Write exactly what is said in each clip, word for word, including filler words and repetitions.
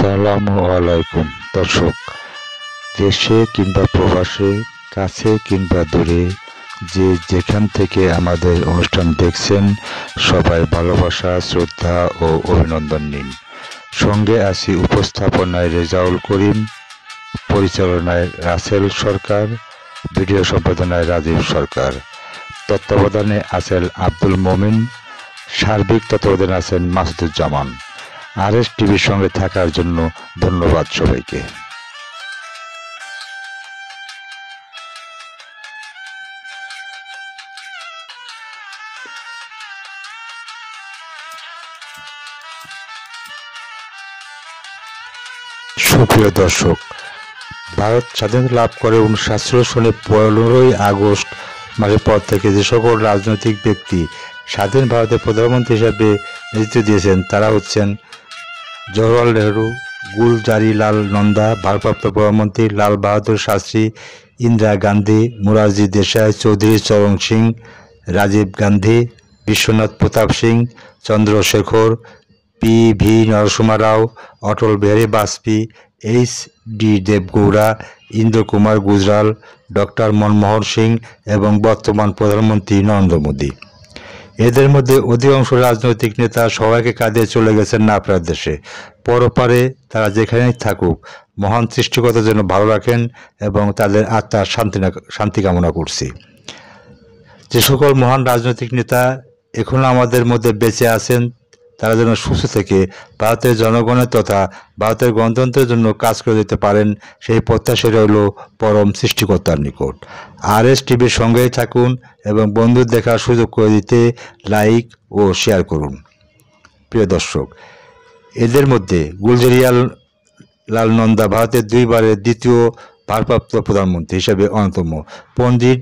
আসসালামু আলাইকুম দর্শক, দেশে কিংবা প্রবাসে, কাছে কিংবা দূরে, যে যেখান থেকে আমাদের অনুষ্ঠান দেখছেন, সবাই ভালোবাসা, শ্রদ্ধা ও অভিনন্দন নিন। সঙ্গে আছি উপস্থাপনায় রেজাউল করিম, পরিচালনায় রাসেল সরকার, ভিডিও সম্পাদনায় রাজীব সরকার, তত্ত্বাবধানে আছেন আব্দুল মমিন, সার্বিক তত্ত্বাবধানে আছেন মাসুদুজ্জামান। আর এস টিভির সঙ্গে থাকার জন্য ধন্যবাদ সবাইকে। সুপ্রিয় দর্শক, ভারত স্বাধীনতা লাভ করে উনিশশো সাতচল্লিশ সনে পনেরোই আগস্ট মাসের পর থেকে যে সকল রাজনৈতিক ব্যক্তি স্বাধীন ভারতের প্রধানমন্ত্রী হিসাবে নেতৃত্ব দিয়েছেন তারা হচ্ছেন জওহরলাল নেহরু, গুলজারিলাল নন্দা, ভারপ্রাপ্ত প্রধানমন্ত্রী Lal Bahadur Shastri, Indira Gandhi, Morarji Desai, Chaudhary Charan Singh, Rajiv Gandhi, Vishwanath Pratap Singh, Chandrashekhar, P V Narasimha Rao, Atal Bihari Vajpayee, H D Deve Gowda, Inder Kumar Gujral, doctor Manmohan Singh এবং বর্তমান প্রধানমন্ত্রী নরেন্দ্র মোদী। এদের মধ্যে অধিকাংশ রাজনৈতিক নেতা সবাইকে কাঁদিয়ে চলে গেছেন না আপনার দেশে। পরপারে তারা যেখানেই থাকুক, মহান সৃষ্টিকর্তা যেন ভালো রাখেন এবং তাদের আত্মার শান্তি শান্তি কামনা করছি। যে সকল মহান রাজনৈতিক নেতা এখনো আমাদের মধ্যে বেঁচে আছেন তারা যেন সুস্থ থেকে ভারতের জনগণের তথা ভারতের গণতন্ত্রের জন্য কাজ করে যেতে পারেন, সেই প্রত্যাশা রইল পরম সৃষ্টিকর্তার নিকট। আর এস টিভির সঙ্গেই থাকুন এবং বন্ধুর দেখার সুযোগ করে দিতে লাইক ও শেয়ার করুন। প্রিয় দর্শক, এদের মধ্যে গুলজারিলাল নন্দা ভারতের দুইবারের দ্বিতীয় ভারপ্রাপ্ত প্রধানমন্ত্রী হিসেবে অন্যতম। পণ্ডিত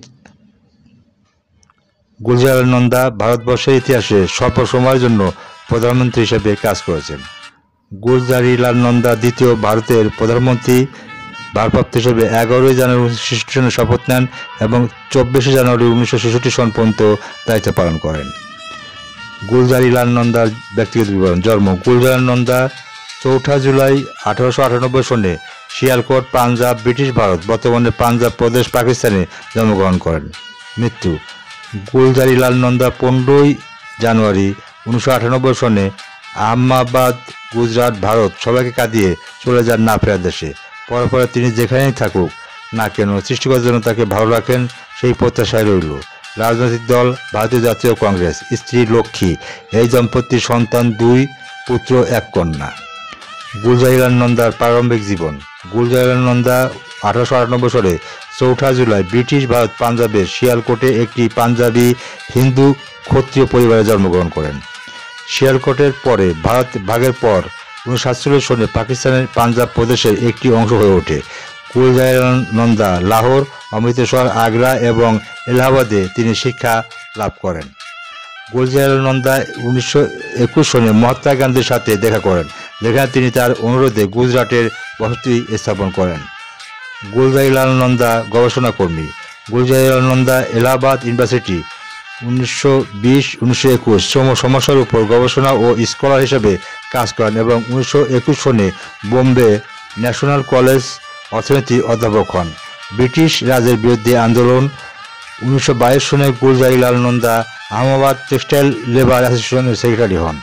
গুলজারিলাল নন্দা ভারতবর্ষের ইতিহাসে স্বল্প সময়ের জন্য প্রধানমন্ত্রী হিসেবে কাজ করেছেন। গুলজারিলাল নন্দা দ্বিতীয় ভারতের প্রধানমন্ত্রী ভারপ্রাপ্ত হিসেবে এগারোই জানুয়ারি উনিশশো ছেষট্টি সনে শপথ নেন এবং চব্বিশে জানুয়ারি উনিশশো ছেষট্টি সন পর্যন্ত দায়িত্ব পালন করেন। গুলজারিলাল নন্দার ব্যক্তিগত বিবরণ। জন্ম: গুলজারিলাল নন্দা চৌঠা জুলাই আঠারোশো আটানব্বই সনে শিয়ালকোট, পাঞ্জাব, ব্রিটিশ ভারত বর্তমানে পাঞ্জাব প্রদেশ, পাকিস্তানে জন্মগ্রহণ করেন। মৃত্যু: গুলজারিলাল নন্দা পনেরোই জানুয়ারি উনিশশো আটানব্বই সনে আহমেদাবাদ, গুজরাট, ভারত সবাইকে কাঁদিয়ে চলে যান না ফেরার দেশে। পরে পরে তিনি যেখানেই থাকুক না কেন সৃষ্টিকর্তার জন্য তাকে ভালো রাখেন, সেই প্রত্যাশায় রইল। রাজনৈতিক দল ভারতীয় জাতীয় কংগ্রেস। স্ত্রী লক্ষ্মী। এই দম্পতির সন্তান দুই পুত্র, এক কন্যা। গুলজারিলাল নন্দার প্রারম্ভিক জীবন। গুলজারিলাল নন্দা আঠারোশো আটানব্বই সালে চৌঠা জুলাই ব্রিটিশ ভারত পাঞ্জাবের শিয়ালকোটে একটি পাঞ্জাবি হিন্দু ক্ষত্রিয় পরিবারে জন্মগ্রহণ করেন। শিয়ালকোটের পরে ভারত ভাগের পর উনিশশো সাতচল্লিশ সনে পাকিস্তানের পাঞ্জাব প্রদেশের একটি অংশ হয়ে ওঠে। গুলজারিলাল নন্দা লাহোর, অমৃতসর, আগ্রা এবং এলাহাবাদে তিনি শিক্ষা লাভ করেন। গুলজারিলাল নন্দা উনিশশো একুশ সনে মহাত্মা গান্ধীর সাথে দেখা করেন, যেখানে তিনি তার অনুরোধে গুজরাটের বসতি স্থাপন করেন। গুলজারিলাল নন্দা গবেষণা কর্মী। গুলজারিলাল নন্দা এলাহাবাদ ইউনিভার্সিটি উনিশশো বিশ উনিশশো একুশ শ্রম সমস্যার উপর গবেষণা ও স্কলার হিসেবে কাজ করেন এবং উনিশশো একুশ সনে বোম্বে ন্যাশনাল কলেজ অর্থনীতি অধ্যাপক হন। ব্রিটিশ রাজের বিরুদ্ধে আন্দোলন। উনিশশো বাইশ সনে গুলজারিলাল নন্দা আহমেদাবাদ টেক্সটাইল লেবার অ্যাসোসিয়েশনের সেক্রেটারি হন,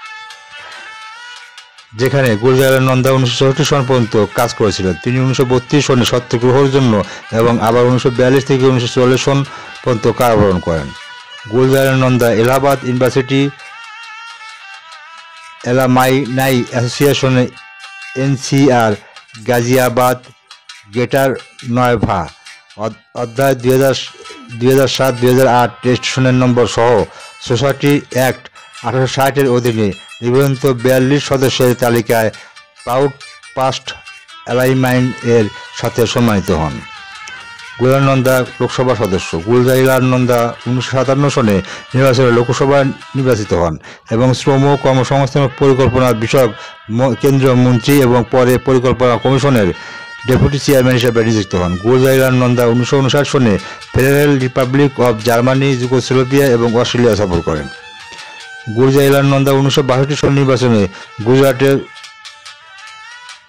যেখানে গুলজারিলাল নন্দা উনিশশো চৌষট্টি সন পর্যন্ত কাজ করেছিলেন। তিনি উনিশশো বত্রিশ সনে সত্যগ্রহণের জন্য এবং আবার উনিশশো বিয়াল্লিশ থেকে উনিশশো চল্লিশ সন পর্যন্ত কারাবরণ করেন। Gulzarilal Nanda Allahabad university alumni association, NCR, Ghaziabad, greater Noida অধ্যায় দুই হাজার দুই হাজার সাত দুই হাজার আট রেজিস্ট্রেশনের নম্বর সহ সোসাইটি অ্যাক্ট আঠারোশো ষাটের অধীনে নিবন্ধিত বিয়াল্লিশ সদস্যের তালিকায় প্রাউড পাস্ট অ্যালাইনমেন্ট এর সাথে সম্মানিত হন। গুলজারিলাল নন্দা লোকসভা সদস্য। গুলজারিলাল নন্দা উনিশশো সাতান্ন সনে নির্বাচনে লোকসভায় নির্বাচিত হন এবং শ্রম ও কর্মসংস্থান পরিকল্পনা বিষয়ক কেন্দ্রীয় মন্ত্রী এবং পরে পরিকল্পনা কমিশনের ডেপুটি চেয়ারম্যান হিসেবে নিযুক্ত হন। গুলজারিলাল নন্দা উনিশশো উনষাট সনে federal republic of Germany, Yugoslavia এবং অস্ট্রেলিয়া সফর করেন। গুলজারিলাল নন্দা উনিশশো বাষট্টি সন নির্বাচনে গুজরাটের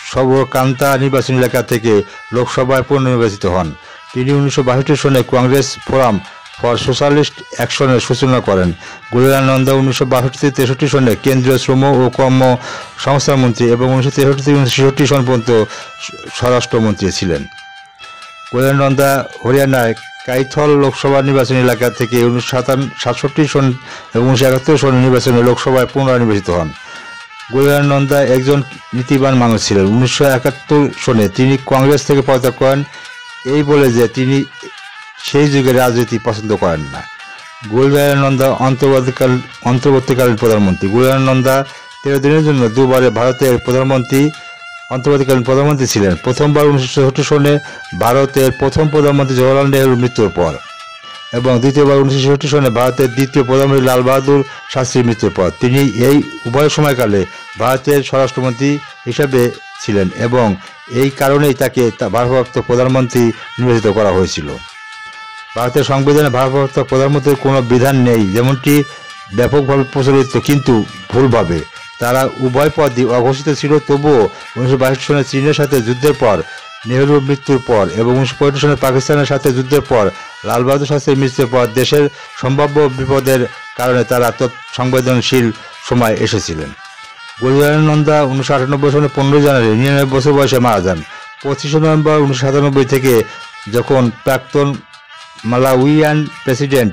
সবরকান্তা নির্বাচনী এলাকা থেকে লোকসভায় পুনর্নির্বাচিত হন। তিনি উনিশশো বাষট্টি সনে কংগ্রেস ফোরাম ফর সোশ্যালিস্ট অ্যাকশনের সূচনা করেন। গুলজার নন্দা উনিশশো বাষট্টি থেকে তেষট্টি সনে কেন্দ্রীয় শ্রম ও কর্ম সংস্থামন্ত্রী এবং উনিশশো তেষট্টি থেকে উনিশশো ছেষট্টি সন পর্যন্ত স্বরাষ্ট্রমন্ত্রী ছিলেন। গুলজার নন্দা হরিয়ানার কাইথল লোকসভা নির্বাচনী এলাকা থেকে উনিশশো সাতষট্টি সন এবং উনিশশো একাত্তর সনের নির্বাচনে লোকসভায় পুনর্নির্বাচিত হন। গুলজার নন্দা একজন নীতিবান মানুষ ছিলেন। উনিশশো একাত্তর সনে তিনি কংগ্রেস থেকে পদত্যাগ করেন, এই বলে যে তিনি সেই যুগের রাজনীতি পছন্দ করেন না। গুলজার নন্দা অন্তর্বর্তীকাল অন্তর্বর্তীকালীন প্রধানমন্ত্রী। গুলজার নন্দা তেরো দিনের জন্য দুবারে ভারতের প্রধানমন্ত্রী অন্তর্বর্তীকালীন প্রধানমন্ত্রী ছিলেন। প্রথমবার উনিশশো চৌষট্টি সনে ভারতের প্রথম প্রধানমন্ত্রী জওহরলাল নেহরুর মৃত্যুর পর এবং দ্বিতীয়বার উনিশশো ছেষট্টি সনে ভারতের দ্বিতীয় প্রধানমন্ত্রী লাল বাহাদুর শাস্ত্রীর মৃত্যুর পর। তিনি এই উভয় সময়কালে ভারতের স্বরাষ্ট্রমন্ত্রী হিসেবে ছিলেন এবং এই কারণেই তাকে ভারপ্রাপ্ত প্রধানমন্ত্রী নির্বাচিত করা হয়েছিল। ভারতের সংবিধানে ভারপ্রাপ্ত প্রধানমন্ত্রীর কোনো বিধান নেই, যেমনটি ব্যাপকভাবে প্রচলিত কিন্তু ভুলভাবে। তারা উভয় পদই অঘোষিত ছিল। তবুও উনিশশো বাষট্টি সনে চীনের সাথে যুদ্ধের পর, নেহরুর মৃত্যুর পর এবং উনিশশো পঁয়ষট্টি সনে পাকিস্তানের সাথে যুদ্ধের পর, লাল বাহাদুর শাস্ত্রীর মৃত্যুর পর দেশের সম্ভাব্য বিপদের কারণে তারা সংবেদনশীল সময় এসেছিলেন। গুলজার নন্দা উনিশশো আটানব্বই সনে পনেরোই জানুয়ারি নিরানব্বই বছর বয়সে মারা যান। পঁচিশে নভেম্বর উনিশশো সাতানব্বই থেকে যখন প্রাক্তন মালাউইয়ান প্রেসিডেন্ট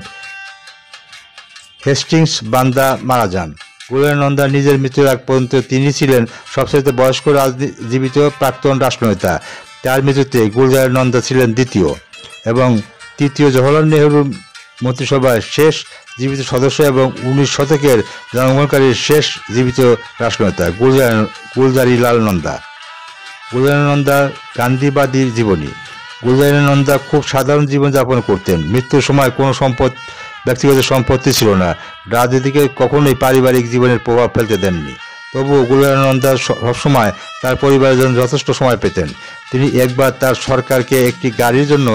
হেস্টিংস বান্দা মারা যান। গুলজার নন্দা নিজের মৃত্যুর আগ পর্যন্ত তিনি ছিলেন সবচেয়ে বয়স্ক জীবিত প্রাক্তন রাষ্ট্রনেতা। তার মৃত্যুতে গুলজার নন্দা ছিলেন দ্বিতীয় এবং তৃতীয় জওহরলাল নেহরুর মন্ত্রিসভার শেষ জীবিত সদস্য এবং উনিশ শতকের জন্মগ্রহণকারী শেষ জীবিত রাষ্ট্রনেতা গুলজার গুলজারিলাল নন্দা। গুলজার নন্দা গান্ধীবাদী জীবনী। গুলজার নন্দা খুব সাধারণ জীবনযাপন করতেন। মৃত্যুর সময় কোনো সম্পদ ব্যক্তিগত সম্পত্তি ছিল না। রাজনীতিকে কখনোই পারিবারিক জীবনের প্রভাব ফেলতে দেননি। তবুও গুলজার নন্দা সবসময় তার পরিবারের জন্য যথেষ্ট সময় পেতেন। তিনি একবার তার সরকারকে একটি গাড়ির জন্য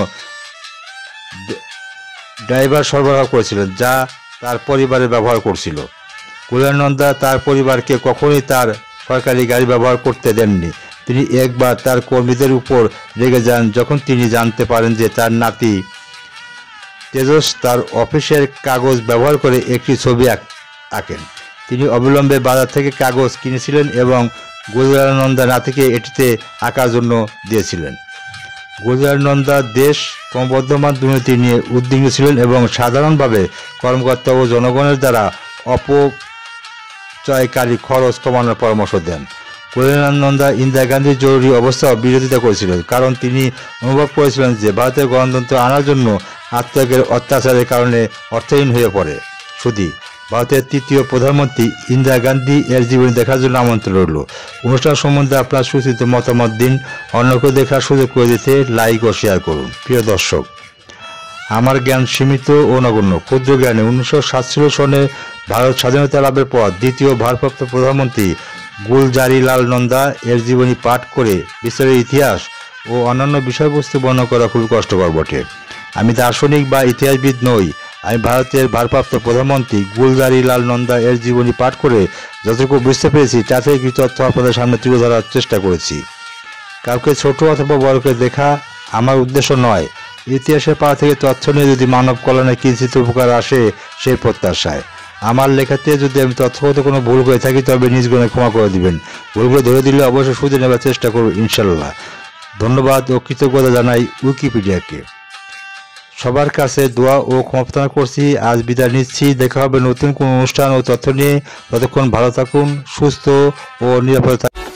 ড্রাইভার সরবরাহ করেছিলেন, যা তার পরিবারে ব্যবহার করছিল। গুলজার নন্দা তার পরিবারকে কখনোই তার সরকারি গাড়ি ব্যবহার করতে দেননি। তিনি একবার তার কর্মীদের উপর রেগে যান যখন তিনি জানতে পারেন যে তার নাতি তেজস তার অফিসের কাগজ ব্যবহার করে একটি ছবি আঁকেন। তিনি অবিলম্বে বাজার থেকে কাগজ কিনেছিলেন এবং গুলজার নন্দা নাতিকে এটিতে আঁকার জন্য দিয়েছিলেন। গুলজার নন্দা দেশ ক্রমবর্ধমান দুর্নীতি নিয়ে উদ্বিগ্ন ছিলেন এবং সাধারণভাবে কর্মকর্তা ও জনগণের দ্বারা অপচয়কারী খরচ কমানোর পরামর্শ দেন। গুলজার নন্দা ইন্দিরা গান্ধীর জরুরি অবস্থাও বিরোধিতা করেছিলেন, কারণ তিনি অনুভব করেছিলেন যে ভারতের গণতন্ত্র আনার জন্য আত্মত্যাগের অত্যাচারের কারণে অর্থহীন হয়ে পড়ে। শুধু ভারতের তৃতীয় প্রধানমন্ত্রী ইন্দিরা গান্ধী এর জীবনী দেখার জন্য আমন্ত্রণ রইল। অনুষ্ঠান সম্বন্ধে আপনার সুচিন্তিত মতামত দিন। অন্যকে দেখার সুযোগ করে দিতে লাইক ও শেয়ার করুন। প্রিয় দর্শক, আমার জ্ঞান সীমিত ও নগণ্য। ক্ষুদ্র জ্ঞানে উনিশশো সাতচল্লিশ সনে ভারত স্বাধীনতা লাভের পর দ্বিতীয় ভারপ্রাপ্ত প্রধানমন্ত্রী গুলজারিলাল নন্দা এর জীবনী পাঠ করে বিস্তারিত ইতিহাস ও অন্যান্য বিষয়বস্তু বর্ণনা করা খুবই কষ্টকর বটে। আমি দার্শনিক বা ইতিহাসবিদ নই। আমি ভারতের ভারপ্রাপ্ত প্রধানমন্ত্রী গুলজারিলাল নন্দা এর জীবনী পাঠ করে যতটুকু বুঝতে পেরেছি তাতে কিছু তথ্য আপনাদের সামনে তুলে ধরার চেষ্টা করেছি। কাউকে ছোট অথবা বড়কে দেখা আমার উদ্দেশ্য নয়। ইতিহাসের পাড়া থেকে তথ্য নিয়ে যদি মানব কল্যাণে কিঞ্চিত উপকার আসে সেই প্রত্যাশায়। আমার লেখাতে যদি আমি তথ্যগত কোনো ভুল করে থাকি তবে নিজ গুণে ক্ষমা করে দিবেন। ভুলগুলো ধরে দিলে অবশ্যই শুধরে নেবার চেষ্টা করব ইনশাল্লাহ। ধন্যবাদ ও কৃতজ্ঞতা জানাই উইকিপিডিয়াকে। সবার কাছে দোয়া ও ক্ষমা প্রার্থনা করছি। আজ বিদায় নিচ্ছি। দেখা হবে নতুন কোনো অনুষ্ঠান ও তথ্য নিয়ে। ততক্ষণ ভালো থাকুন, সুস্থ ও নিরাপদে থাকুন।